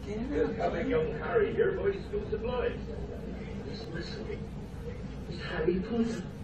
There's coming young Harry here by school supplies. Listen, it's Harry Potter.